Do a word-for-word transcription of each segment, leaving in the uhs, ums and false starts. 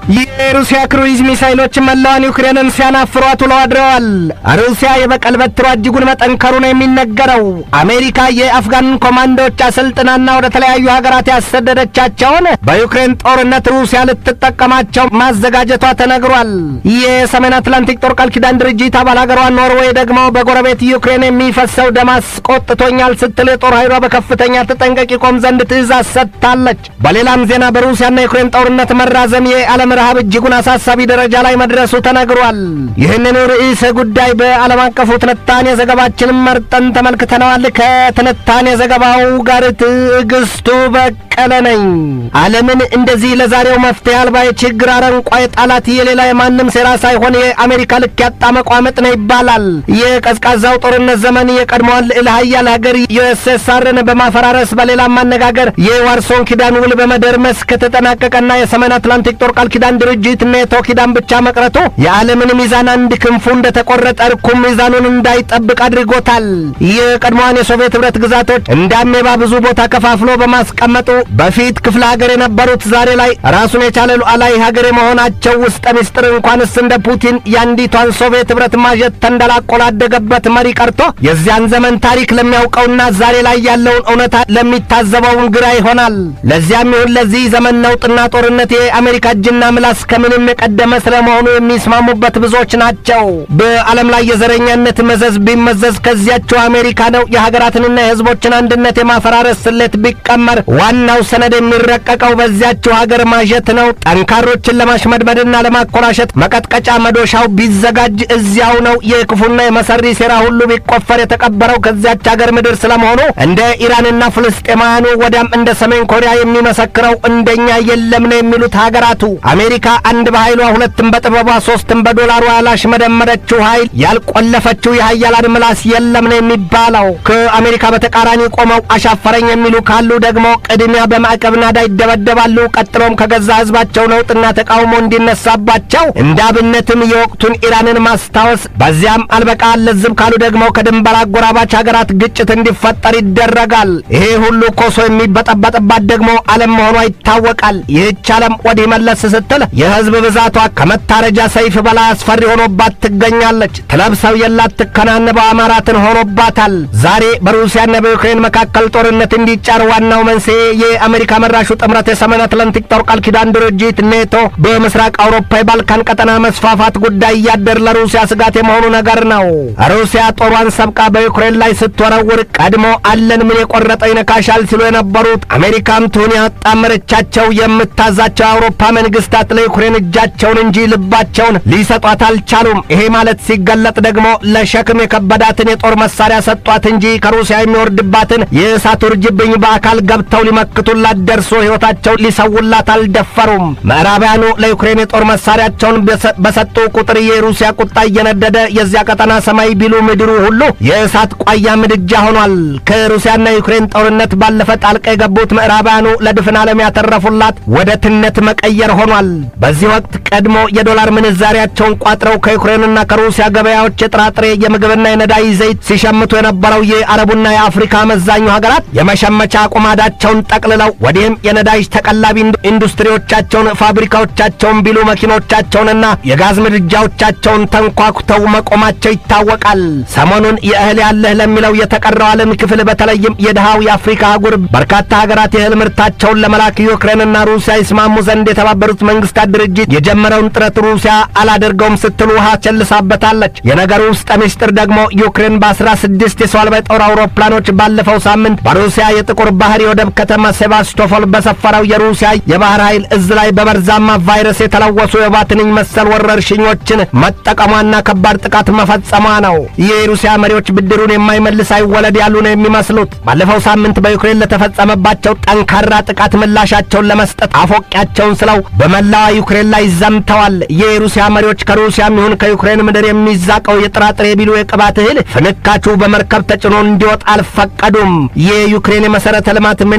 የሩሲያ ክሩይዝ ሚሳይሎች መላውን ዩክሬንን ሲያናፍሯት ውለው አድረዋል። ሩሲያ የበቀል በትሯ እጅጉን መጠንከሩ ነው የሚነገረው። አሜሪካ የአፍጋን ኮማንዶዎች አሰልጥናና ወደ ተለያዩ ሀገራት ያሰደደቻቸውን በዩክሬን ጦርነት ሩሲያ ልትጠቀማቸው ማዘጋጀቷ ተነግሯል። የሰሜን አትላንቲክ ጦር ቃል ኪዳን ድርጅት አባል ሀገሯ ኖርዌይ ደግሞ በጎረቤት ዩክሬን የሚፈሰው ደም አስቆጥቶኛል ስትል የጦር ኃይሏ በከፍተኛ ተጠንቀቅ ይቆም ዘንድ ትዕዛዝ ሰጥታለች። በሌላም ዜና በሩሲያና ዩክሬን ጦርነት መራዘም የዓለም ረሃብ እጅጉን አሳሳቢ ደረጃ ላይ መድረሱ ተነግሯል። ይህንን ርዕሰ ጉዳይ በዓለም አቀፉ ትንታኔ ዘገባችን መርጠን ተመልክተናል። ከትንታኔ ዘገባው ጋር ትዕግስቱ በቀለ ነኝ። ዓለምን እንደዚህ ለዛሬው መፍትሄ አልባ የችግር አረንቋ የጣላት የሌላ የማንም ሴራ ሳይሆን የአሜሪካ ልክ ያጣ መቋመጥ ነው ይባላል። የቀዝቃዛው ጦርነት ዘመን የቀድሞዋን ልዕለ ኃያል ሀገር ዩኤስኤስአርን በማፈራረስ በሌላም ማነጋገር የዋርሶን ኪዳን ውል በመደርመስ ከተጠናቀቀና የሰሜን አትላንቲክ ጦር ቃል ኪዳን ድርጅት ኔቶ ኪዳን ብቻ መቅረቱ የዓለምን ሚዛን አንድ ክንፉ እንደተቆረጠ እርኩም ሚዛኑን እንዳይጠብቅ አድርጎታል። የቀድሞዋን የሶቪየት ህብረት ግዛቶች እንዳሜባ ብዙ ቦታ ከፋፍሎ በማስቀመጡ በፊት ክፍለ ሀገር የነበሩት ዛሬ ላይ ራሱን የቻለ ሉዓላዊ ሀገር የመሆናቸው ውስጥ ሚስጥር እንኳንስ እንደ ፑቲን የአንዲቷን ሶቪየት ህብረት ማጀት ተንደላቆ ላደገበት መሪ ቀርቶ የዚያን ዘመን ታሪክ ለሚያውቀውና ዛሬ ላይ ያለውን እውነታ ለሚታዘበውን ግራ ይሆናል። ለዚያም ይሁን ለዚህ ዘመን ነውጥና ጦርነት የአሜሪካ እጅና ምላስ ከምንም የቀደመ ስለመሆኑ የሚስማሙበት ብዙዎች ናቸው። በዓለም ላይ የዘረኛነት መዘዝ ቢመዘዝ ከዚያቸው አሜሪካ ነው። የሀገራትንና የህዝቦችን አንድነት የማፈራረስ ስሌት ቢቀመር ዋናው ሰነድ የሚረቀቀው በዚያቸው ሀገር ማጀት ነው። ጠንካሮችን ለማሽመድመድና ለማኮላሸት መቀጥቀጫ መዶሻው ቢዘጋጅ እዚያው ነው። የክፉና የመሰሪ ሴራ ሁሉ ቢቆፈር የተቀበረው ከዚያች ሀገር ምድር ስለመሆኑ እንደ ኢራንና ፍልስጤማውያኑ ወዲያም እንደ ሰሜን ኮሪያ የሚመሰክረው እንደኛ የለም ነው የሚሉት ሀገራቱ። አሜሪካ አንድ በኃይሏ ሁለትም በጥበቧ ሶስትም በዶላሯ ያላሽመደመደችው ኃይል ያልቆለፈችው የሀያላን ምላስ የለም ነው የሚባለው። ከአሜሪካ በተቃራኒ ቆመው አሻፈረኝ የሚሉ ካሉ ደግሞ ቅድሚያ በማዕቀብ ናዳ ይደበደባሉ። ቀጥሎም ከገዛ ህዝባቸው ነውጥና ተቃውሞ እንዲነሳባቸው እንደ አብነትም የወቅቱን ኢራንን ማስታወስ፣ በዚያም አልበቃ ለዝብ ካሉ ደግሞ ከድንበር አጎራባች ሀገራት ግጭት እንዲፈጠር ይደረጋል። ይሄ ሁሉ ኮሶ የሚበጠበጥባት ደግሞ ዓለም መሆኗ ይታወቃል። ይህች ዓለም ወዲህ መለስ ስትል የህዝብ ብዛቷ ከመታረጃ ሰይፍ በላይ አስፈሪ ሆኖባት ትገኛለች። ትለብሰው የላት ትከናንበው አማራትን ሆኖባታል። ዛሬ በሩሲያና በዩክሬን መካከል ጦርነት እንዲጫር ዋናው መንስኤ የአሜሪካ መራሹ ጥምረት የሰሜን አትላንቲክ ጦር ቃል ኪዳን ድርጅት ኔቶ በምስራቅ አውሮፓ የባልካን ቀጠና መስፋፋት ጉዳይ እያደር ለሩሲያ ስጋት የመሆኑ ነገር ነው። ሩሲያ ጦሯን ሰብቃ በዩክሬን ላይ ስትወረውር ቀድሞ አለን ምን የቆረጠ ይነካሻል ሲሉ የነበሩት አሜሪካም ትሁን ያጣመረቻቸው የምታዛቸው የአውሮፓ መንግስታት ለዩክሬን እጃቸውን እንጂ ልባቸውን ሊሰጧት አልቻሉም። ይሄ ማለት ሲገለጥ ደግሞ ለሸክም የከበዳትን የጦር መሳሪያ ሰጧት እንጂ ከሩሲያ የሚወርድባትን የእሳት ውርጅብኝ በአካል ገብተው ሊመክቱላት ደርሶ ሕይወታቸው ሊሰውላት አልደፈሩም። ምዕራባውያኑ ለዩክሬን የጦር መሳሪያቸውን በሰጡ ቁጥር የሩሲያ ቁጣ እየነደደ የዚያ ቀጠና ሰማይ ቢሉ ምድሩ ሁሉ የእሳት ቋያ ምድጃ ሆኗል። ከሩሲያና ዩክሬን ጦርነት ባለፈ ጣልቃ የገቡት ምዕራባውያኑ ለድፍን ዓለም ያተረፉላት ወደ ትነት መቀየር ሆኗል። በዚህ ወቅት ቀድሞ የዶላር ምንዛሪያቸውን ቋጥረው ከዩክሬንና ከሩሲያ ገበያዎች የጥራጥሬ የምግብና የነዳጅ ዘይት ሲሸምቱ የነበረው የአረቡና የአፍሪካ አመዛኙ ሀገራት የመሸመቻ ቁማዳቸውን ጠቅልለው ወዲህም የነዳጅ ተቀላቢ ኢንዱስትሪዎቻቸውን፣ ፋብሪካዎቻቸውን ቢሉ መኪኖቻቸውንና የጋዝ ምድጃዎቻቸውን ተንኳኩተው መቆማቸው ይታወቃል። ሰሞኑን የእህል ያለህ ለሚለው የተቀረው ዓለም ክፍል በተለይም የድሃው የአፍሪካ አህጉር በርካታ ሀገራት የእህል ምርታቸውን ለመላክ ዩክሬንና ሩሲያ ይስማሙ ዘንድ የተባበሩት መንግስታት ድርጅት የጀመረውን ጥረት ሩሲያ አላደርገውም ስትል ውሃ ቸልሳበታለች። የነገሩ ውስጥ ምስጢር ደግሞ ዩክሬን በአስራ ስድስት የሰው አልባ ጦር አውሮፕላኖች ባለፈው ሳምንት በሩሲያ የጥቁር ባህር የወደብ ከተማ ሴባስቶፖል በሰፈረው የሩሲያ የባህር ኃይል እዝ ላይ በመርዛማ ቫይረስ የተለወሱ የባትንኝ መሰል ወረርሽኞችን መጠቀሟና ከባድ ጥቃት መፈጸሟ ነው። የሩሲያ መሪዎች ብድሩን የማይመልስ አይወለድ ያሉ ነው የሚመስሉት። ባለፈው ሳምንት በዩክሬን ለተፈጸመባቸው ጠንካራ ጥቃት ምላሻቸውን ለመስጠት አፎቂያቸውን ስለው በመላዋ ዩክሬን ላይ ዘምተዋል። የሩሲያ መሪዎች ከሩሲያም ይሁን ከዩክሬን ምድር የሚዛቀው የጥራጥሬ ቢሉ የቅባት እህል ፍንካቹ በመርከብ ተጭኖ እንዲወጣ አልፈቀዱም። የዩክሬን የመሰረተ ልማት ሚኒስቴር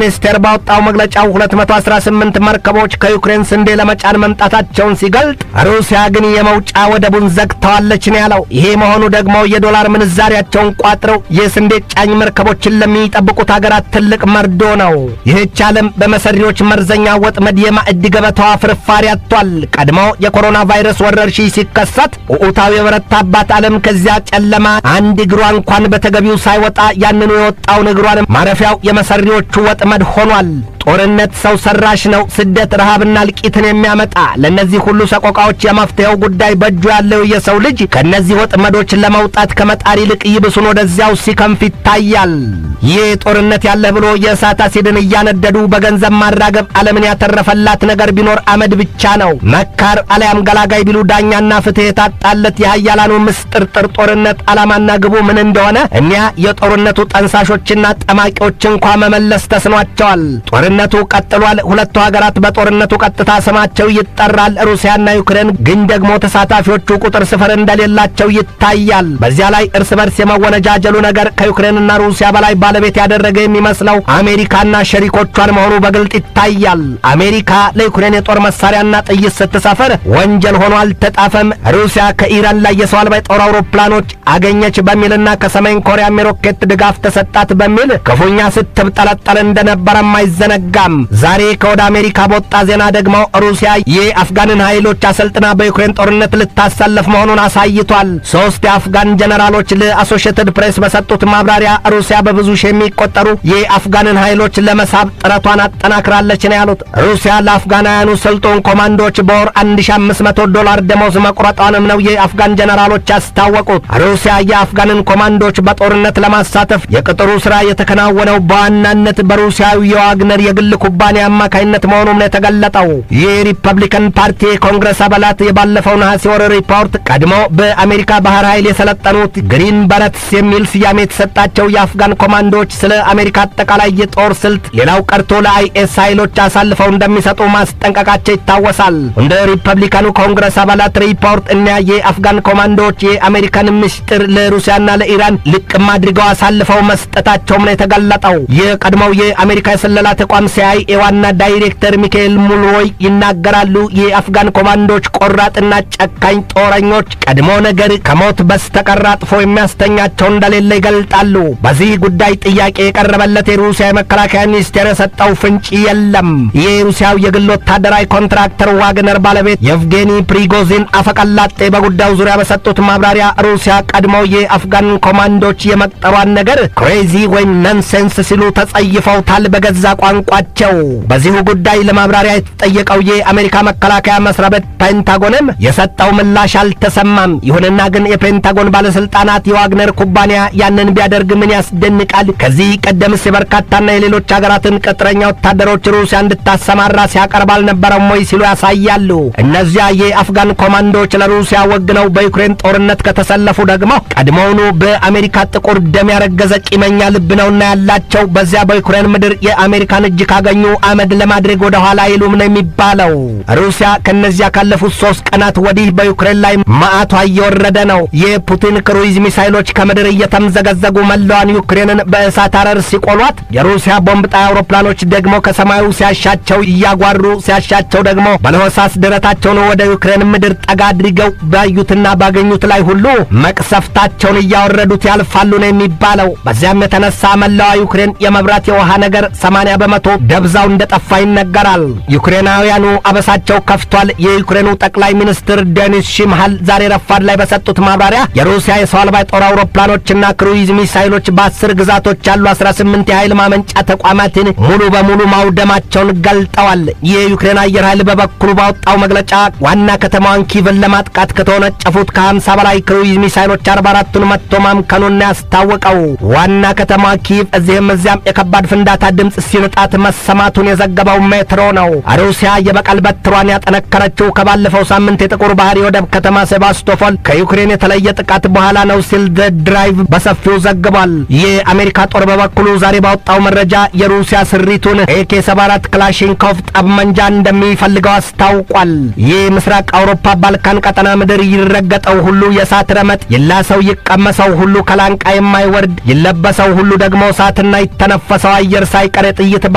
ባወጣው መግለጫው ሁለት መቶ አስራ ስምንት መርከቦች ከዩክሬን ስንዴ ለመጫን መምጣታቸውን ሲገልጥ ሩሲያ ግን የመውጫ ወደቡን ዘግተዋለች ነው ያለው። ይሄ መሆኑ ደግሞ የዶላር ምንዛሪያቸውን ቋጥረው የስንዴ ጫኝ መርከቦችን ለሚጠብቁት ሀገራት ትልቅ መርዶ ነው። ይህች ዓለም በመሰሪዎች መርዘኛ ወጥመድ የማዕድ ገበታዋ ፍርፋሪ አጥቷል። ቀድሞ የኮሮና ቫይረስ ወረርሽኝ ሲከሰት ኡኡታው የበረታባት ዓለም ከዚያ ጨለማ አንድ እግሯ እንኳን በተገቢው ሳይወጣ ያንኑ የወጣውን እግሯን ማረፊያው የመሰሪዎቹ ወጥመድ ሆኗል። ጦርነት ሰው ሰራሽ ነው። ስደት፣ ረሃብና እልቂትን የሚያመጣ ለነዚህ ሁሉ ሰቆቃዎች የመፍትሄው ጉዳይ በእጁ ያለው የሰው ልጅ ከነዚህ ወጥመዶች ለመውጣት ከመጣር ይልቅ ይብሱን ወደዚያው ሲከንፍ ይታያል። ይህ ጦርነት ያለ ብሎ የእሳት አሲድን እያነደዱ በገንዘብ ማራገብ ዓለምን ያተረፈላት ነገር ቢኖር አመድ ብቻ ነው። መካር አልያም ገላጋይ ቢሉ ዳኛና ፍትህ የታጣለት የኃያላኑ ምስጥርጥር ጦርነት ዓላማና ግቡ ምን እንደሆነ እኒያ የጦርነቱ ጠንሳሾችና ጠማቂዎች እንኳ መመለስ ተስኗቸዋል። ጦርነቱ ቀጥሏል። ሁለቱ ሀገራት በጦርነቱ ቀጥታ ስማቸው ይጠራል፣ ሩሲያና ዩክሬን። ግን ደግሞ ተሳታፊዎቹ ቁጥር ስፍር እንደሌላቸው ይታያል። በዚያ ላይ እርስ በርስ የመወነጃጀሉ ነገር ከዩክሬንና ሩሲያ በላይ ባለቤት ያደረገ የሚመስለው አሜሪካና ሸሪኮቿን መሆኑ በግልጥ ይታያል። አሜሪካ ለዩክሬን የጦር መሳሪያና ጥይት ስትሰፍር ወንጀል ሆኖ አልተጣፈም። ሩሲያ ከኢራን ላይ የሰው አልባ ጦር አውሮፕላኖች አገኘች በሚልና ከሰሜን ኮሪያም የሮኬት ድጋፍ ተሰጣት በሚል ክፉኛ ስትብጠለጠል እንደነበረም አይዘነጋም። ዛሬ ከወደ አሜሪካ በወጣ ዜና ደግሞ ሩሲያ የአፍጋንን ኃይሎች አሰልጥና በዩክሬን ጦርነት ልታሰለፍ መሆኑን አሳይቷል። ሶስት የአፍጋን ጀነራሎች ለአሶሺየትድ ፕሬስ በሰጡት ማብራሪያ ሩሲያ በብዙ ሺህ የሚቆጠሩ የአፍጋንን ኃይሎች ለመሳብ ጥረቷን አጠናክራለች ነው ያሉት። ሩሲያ ለአፍጋናውያኑ ስልጡን ኮማንዶዎች በወር አንድ ሺህ አምስት መቶ ዶላር ደሞዝ መቁረጧንም ነው የአፍጋን ጀነራሎች ያስታወቁት። ሩሲያ የአፍጋንን ኮማንዶዎች በጦርነት ለማሳተፍ የቅጥሩ ሥራ የተከናወነው በዋናነት በሩሲያዊ የዋግነር የግል ኩባንያ አማካይነት መሆኑም ነው የተገለጠው። የሪፐብሊካን ፓርቲ ኮንግረስ አባላት የባለፈው ነሐሴ ወር ሪፖርት ቀድሞ በአሜሪካ ባህር ኃይል የሰለጠኑት ግሪን በረትስ የሚል ስያሜ የተሰጣቸው የአፍጋን ኮማንዶዎች ስለ አሜሪካ አጠቃላይ የጦር ስልት ሌላው ቀርቶ ለአይኤስ ኃይሎች አሳልፈው እንደሚሰጡ ማስጠንቀቃቸው ይታወሳል። እንደ ሪፐብሊካኑ ኮንግረስ አባላት ሪፖርት እና የአፍጋን ኮማንዶዎች የአሜሪካን ምስጢር ለሩሲያና ለኢራን ልቅም አድርገው አሳልፈው መስጠታቸውም ነው የተገለጠው። የቀድሞው የአሜሪካ የስለላ ተቋም ሲአይኤ ዋና ዳይሬክተር ሚካኤል ሙልሮይ ይናገራሉ። የአፍጋን ኮማንዶች ቆራጥና ጨካኝ ጦረኞች፣ ቀድሞ ነገር ከሞት በስተቀር አጥፎ የሚያስተኛቸው እንደሌለ ይገልጣሉ። በዚህ ጉዳይ ጥያቄ የቀረበለት የሩሲያ የመከላከያ ሚኒስቴር የሰጠው ፍንጭ የለም። የሩሲያው የግል ወታደራዊ ኮንትራክተር ዋግነር ባለቤት የቭጌኒ ፕሪጎዚን አፈቀላጤ በጉዳዩ ዙሪያ በሰጡት ማብራሪያ ሩሲያ ቀድሞ የአፍጋን ኮማንዶች የመቅጠሯን ነገር ክሬዚ ወይም ነንሴንስ ሲሉ ተጸይፈውታል በገዛ ቋንቋቸው። በዚሁ ጉዳይ ለማብራሪያ የተጠየቀው የአሜሪካ መከላከያ መስሪያ ቤት ፔንታጎንም የሰጠው ምላሽ አልተሰማም። ይሁንና ግን የፔንታጎን ባለስልጣናት የዋግነር ኩባንያ ያንን ቢያደርግ ምን ያስደንቃል? ከዚህ ቀደምስ የበርካታና የሌሎች ሀገራትን ቅጥረኛ ወታደሮች ሩሲያ እንድታሰማራ ሲያቀርብ አልነበረም ወይ ሲሉ ያሳያሉ። እነዚያ የአፍጋን ኮማንዶዎች ለሩሲያ ወግነው በዩክሬን ጦርነት ከተሰለፉ ደግሞ ቀድሞውኑ በአሜሪካ ጥቁር ደም ያረገዘ ቂመኛ ልብ ነውና ያላቸው። በዚያ በዩክሬን ምድር የአሜሪካን እጅ ካገኙ አመድ ለማድረግ ወደ ኋላ አይሉም ነው የሚባለው። ሩሲያ ከነዚያ ካለፉት ሶስት ቀናት ወዲህ በዩክሬን ላይ ማዕቷ እየወረደ ነው። የፑቲን ክሩይዝ ሚሳይሎች ከምድር እየተምዘገዘጉ መላዋን ዩክሬንን በእሳት አረር ሲቆሏት፣ የሩሲያ ቦምብ ጣይ አውሮፕላኖች ደግሞ ከሰማዩ ሲያሻቸው እያጓሩ ሲያሻቸው ደግሞ በለሆሳስ ደረታቸውን ወደ ዩክሬን ምድር ጠጋ አድርገው ባዩትና ባገኙት ላይ ሁሉ መቅሰፍታቸውን እያወረዱት ያልፋሉ ነው የሚባለው። በዚያም የተነሳ መላዋ ዩክሬን የመብራት የውሃ ነገር ሰማንያ በመቶ ደብዛው እንደጠፋ ይነገራል። ዩክሬናውያኑ አበሳቸው ከፍቷል። የዩክሬኑ ጠቅላይ ሚኒስትር ዴኒስ ሺምሃል ዛሬ ረፋድ ላይ በሰጡት ማብራሪያ የሩሲያ የሰው አልባ ጦር አውሮፕላኖችና ክሩይዝ ሚሳይሎች በአስር ግዛቶች ያሉ አስራ ስምንት የኃይል ማመንጫ ተቋማትን ሙሉ በሙሉ ማውደማቸውን ገልጠዋል። የዩክሬን አየር ኃይል በበኩሉ ባወጣው መግለጫ ዋና ከተማዋን ኪቭን ለማጥቃት ከተወነጨፉት ከሀምሳ በላይ ክሩይዝ ሚሳይሎች አርባ አራቱን መትቶ ማምከኑን ያስታወቀው። ዋና ከተማ ኪቭ እዚህም እዚያም የከባድ ፍንዳታ ድምፅ ሲንጣት መሰማቱን የዘገበው ሜትሮ ነው። ሩሲያ የበቀል በትሯን ያጠነከረችው ከባለፈው ሳምንት የጥቁር ባህር የወደብ ከተማ ሴባስቶፖል ከዩክሬን የተለየ ጥቃት በኋላ ነው ሲል ዘ ድራይቭ በሰፊው ዘግቧል። የአሜሪካ ጦር በበኩሉ ዛሬ ባወጣው መረጃ የሩሲያ ስሪቱን ኤኬ ሰባ አራት ክላሽንኮቭ ጠመንጃ እንደሚፈልገው አስታውቋል። ይህ ምስራቅ አውሮፓ ባልካን ቀጠና ምድር ይረገጠው ሁሉ የሳት ረመጥ፣ ይላሰው ይቀመሰው ሁሉ ከላንቃ የማይወርድ፣ ይለበሰው ሁሉ ደግሞ ሳትና ይተነፈሰው አየር ሳይቀር የጥይት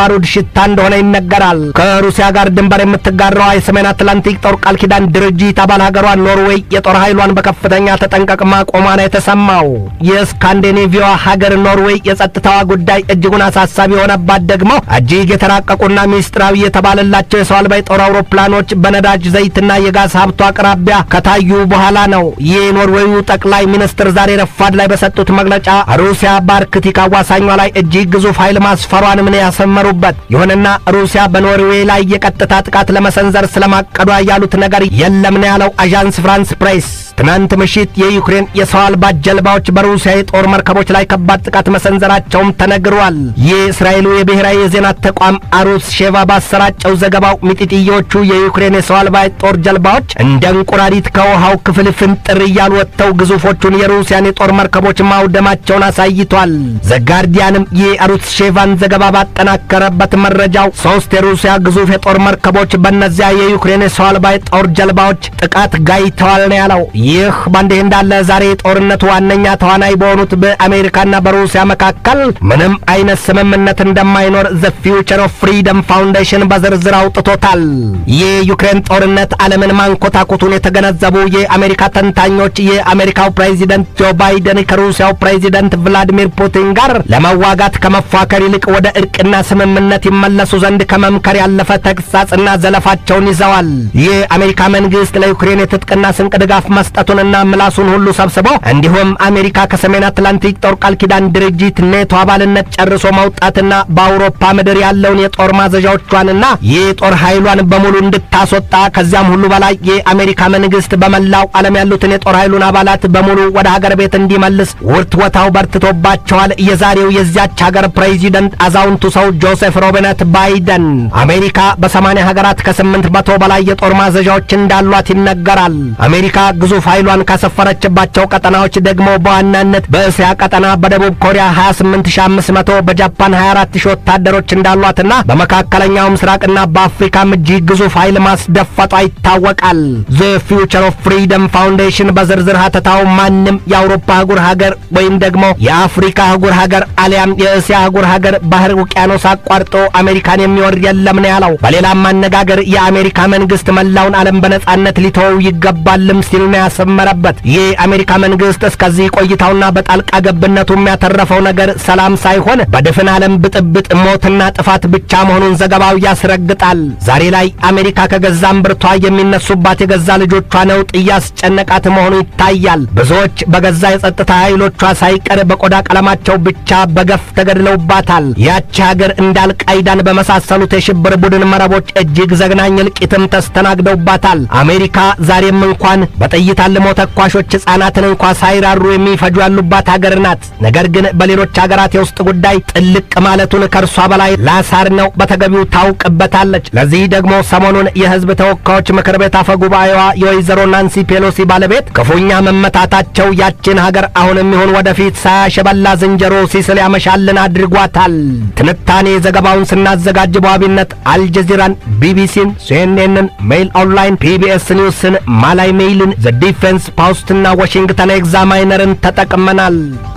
የባሩድ ሽታ እንደሆነ ይነገራል። ከሩሲያ ጋር ድንበር የምትጋራው የሰሜን አትላንቲክ ጦር ቃል ኪዳን ድርጅት አባል ሀገሯ ኖርዌይ የጦር ኃይሏን በከፍተኛ ተጠንቀቅ ማቆሟ ነው የተሰማው። የስካንዲኔቪያ ሀገር ኖርዌይ የጸጥታዋ ጉዳይ እጅጉን አሳሳቢ የሆነባት ደግሞ እጅግ የተራቀቁና ሚስጥራዊ የተባለላቸው የሰው አልባ የጦር አውሮፕላኖች በነዳጅ ዘይትና የጋዝ ሀብቷ አቅራቢያ ከታዩ በኋላ ነው። የኖርዌዩ ጠቅላይ ሚኒስትር ዛሬ ረፋድ ላይ በሰጡት መግለጫ ሩሲያ በአርክቲክ አዋሳኟ ላይ እጅግ ግዙፍ ኃይል ማስፈሯን ምን ያሰመሩበት። ይሁንና ሩሲያ በኖርዌይ ላይ የቀጥታ ጥቃት ለመሰንዘር ስለማቀዷ ያሉት ነገር የለም ነው ያለው አዣንስ ፍራንስ ፕሬስ። ትናንት ምሽት የዩክሬን የሰው አልባ ጀልባዎች በሩሲያ የጦር መርከቦች ላይ ከባድ ጥቃት መሰንዘራቸውም ተነግሯል። የእስራኤሉ የብሔራዊ የዜና ተቋም አሩስ ሼቫ ባሰራጨው ዘገባው ሚጢጥዮቹ የዩክሬን የሰው አልባ የጦር ጀልባዎች እንደ እንቁራሪት ከውሃው ክፍል ፍንጥር እያሉ ወጥተው ግዙፎቹን የሩሲያን የጦር መርከቦች ማውደማቸውን አሳይቷል። ዘጋርዲያንም የአሩስ ሼቫን ዘገባ ባጠናከረበት መረጃው ሶስት የሩሲያ ግዙፍ የጦር መርከቦች በእነዚያ የዩክሬን የሰው አልባ የጦር ጀልባዎች ጥቃት ጋይተዋል ነው ያለው። ይህ በእንዲህ እንዳለ ዛሬ ጦርነቱ ዋነኛ ተዋናይ በሆኑት በአሜሪካና በሩሲያ መካከል ምንም አይነት ስምምነት እንደማይኖር ዘ ፊውቸር ኦፍ ፍሪደም ፋውንዴሽን በዝርዝር አውጥቶታል። የዩክሬን ጦርነት ዓለምን ማንኮታኮቱን የተገነዘቡ የአሜሪካ ተንታኞች የአሜሪካው ፕሬዚደንት ጆ ባይደን ከሩሲያው ፕሬዚደንት ቭላዲሚር ፑቲን ጋር ለመዋጋት ከመፋከር ይልቅ ወደ እርቅና ስምምነት ይመለሱ ዘንድ ከመምከር ያለፈ ተግሳጽና ዘለፋቸውን ይዘዋል። የአሜሪካ መንግስት ለዩክሬን የትጥቅና ስንቅ ድጋፍ መስጠቱንና ምላሱን ሁሉ ሰብስቦ እንዲሁም አሜሪካ ከሰሜን አትላንቲክ ጦር ቃል ኪዳን ድርጅት ኔቶ አባልነት ጨርሶ መውጣትና በአውሮፓ ምድር ያለውን የጦር ማዘዣዎቿንና የጦር ኃይሏን በሙሉ እንድታስወጣ ከዚያም ሁሉ በላይ የአሜሪካ መንግስት በመላው ዓለም ያሉትን የጦር ኃይሉን አባላት በሙሉ ወደ ሀገር ቤት እንዲመልስ ውርትወታው በርትቶባቸዋል። የዛሬው የዚያች ሀገር ፕሬዚደንት አዛውንቱ ሰው ጆሴፍ ሮቢነት ባይደን አሜሪካ በሰማንያ ሀገራት ከስምንት መቶ በላይ የጦር ማዘዣዎች እንዳሏት ይነገራል። አሜሪካ ግዙፍ ኃይሏን ካሰፈረችባቸው ቀጠናዎች ደግሞ በዋናነት በእስያ ቀጠና በደቡብ ኮሪያ ሃያ ስምንት ሺህ አምስት መቶ በጃፓን ሃያ አራት ሺህ ወታደሮች እንዳሏትና በመካከለኛው ምስራቅና በአፍሪካም እጅግ ግዙፍ ኃይል ማስደፈጧ ይታወቃል። ዘ ፊውቸር ኦፍ ፍሪደም ፋውንዴሽን በዝርዝር ሀተታው ማንም የአውሮፓ አህጉር ሀገር ወይም ደግሞ የአፍሪካ አህጉር ሀገር አሊያም የእስያ አህጉር ሀገር ባህር ውቅያኖስ አቋርጦ አሜሪካን የሚወር የለም ነው ያለው። በሌላም አነጋገር የአሜሪካ መንግስት መላውን ዓለም በነጻነት ሊተወው ይገባልም ሲል ነው ያሰመረበት። የአሜሪካ መንግስት እስከዚህ ቆይታውና በጣልቃ ገብነቱ የሚያተረፈው ነገር ሰላም ሳይሆን በድፍን ዓለም ብጥብጥ፣ ሞትና ጥፋት ብቻ መሆኑን ዘገባው ያስረግጣል። ዛሬ ላይ አሜሪካ ከገዛም ብርቷ የሚነሱባት የገዛ ልጆቿ ነውጥ እያስጨነቃት መሆኑ ይታያል። ብዙዎች በገዛ የጸጥታ ኃይሎቿ ሳይቀር በቆዳ ቀለማቸው ብቻ በገፍ ተገድለውባታል። ያቺ ሀገር እንዳልቃይዳን በመሳሰሉት የሽብር ቡድን መረቦች እጅግ ዘግናኝ እልቂትም ተስተናግደውባታል። አሜሪካ ዛሬም እንኳን በጥይት አልሞ ተኳሾች ሕፃናትን እንኳ ሳይራሩ የሚፈጁ ያሉባት ሀገር ናት። ነገር ግን በሌሎች ሀገራት የውስጥ ጉዳይ ጥልቅ ማለቱን ከእርሷ በላይ ላሳር ነው በተገቢው ታውቅበታለች። ለዚህ ደግሞ ሰሞኑን የህዝብ ተወካዮች ምክር ቤት አፈ ጉባኤዋ የወይዘሮ ናንሲ ፔሎሲ ባለቤት ክፉኛ መመታታቸው ያችን ሀገር አሁንም ይሁን ወደፊት ሳያሸበላ ዝንጀሮ ሲስል ያመሻልን አድርጓታል። ትንታኔ ዘገባውን ስናዘጋጅ በዋቢነት አልጀዚራን፣ ቢቢሲን፣ ሲኤንኤንን፣ ሜይል ኦንላይን፣ ፒቢኤስ ኒውስን፣ ማላይ ሜይልን፣ ዘ ዲፌንስ ፖስትና ዋሽንግተን ኤግዛማይነርን ተጠቅመናል።